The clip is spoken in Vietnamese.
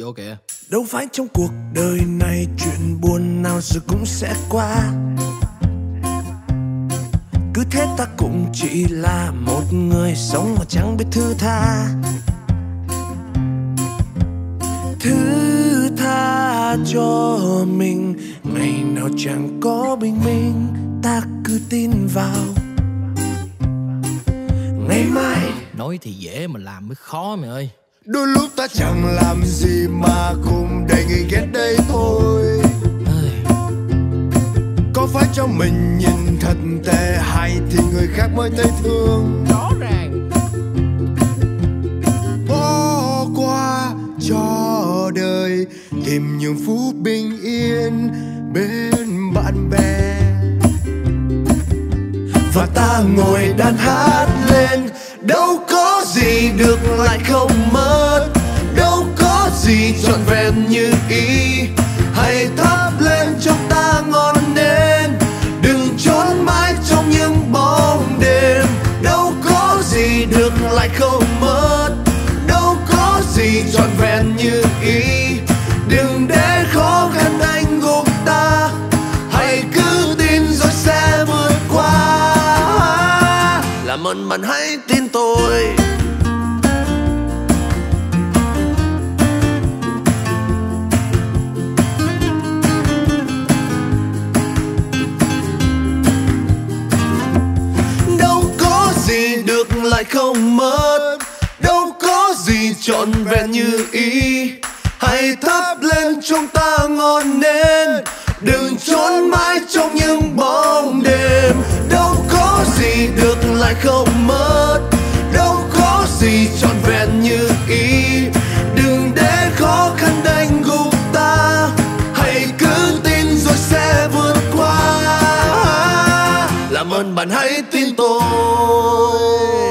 vô kìa. Đâu phải trong cuộc đời này chuyện buồn nào rồi cũng sẽ qua. Cứ thế ta cũng chỉ là một người sống mà chẳng biết thứ tha. Thứ tha cho mình, ngày nào chẳng có bình minh. Ta cứ tin vào ngày mai. Nói thì dễ mà làm mới khó mày ơi. Đôi lúc ta chẳng làm gì mà cùng đầy người ghét đây thôi. Có phải cho mình nhìn thật tệ hay thì người khác mới thấy thương? Rõ ràng. Bỏ qua cho đời, tìm những phút bình yên bên bạn bè. Và ta ngồi đàn hát lên, đâu có gì được lại không mất, đâu có gì trọn vẹn như ý. Hãy thắp lên trong ta ngọn nến, đừng trốn mãi trong những bóng đêm. Đâu có gì được lại không mất, đâu có gì trọn vẹn như ý. Đừng để khó khăn đánh gục ta, hãy cứ tin rồi sẽ vượt qua. Làm ơn bạn hãy tin tôi. Đâu có gì được lại không mất, đâu có gì trọn vẹn như ý. Hãy thắp lên trong ta ngọn nến, đừng trốn mãi trong những bóng đêm. Đâu có gì được lại không mất, đâu có gì trọn vẹn như ý. Đừng để khó khăn đánh gục ta, hãy cứ tin rồi sẽ vượt qua. Làm ơn bạn hãy tin tôi.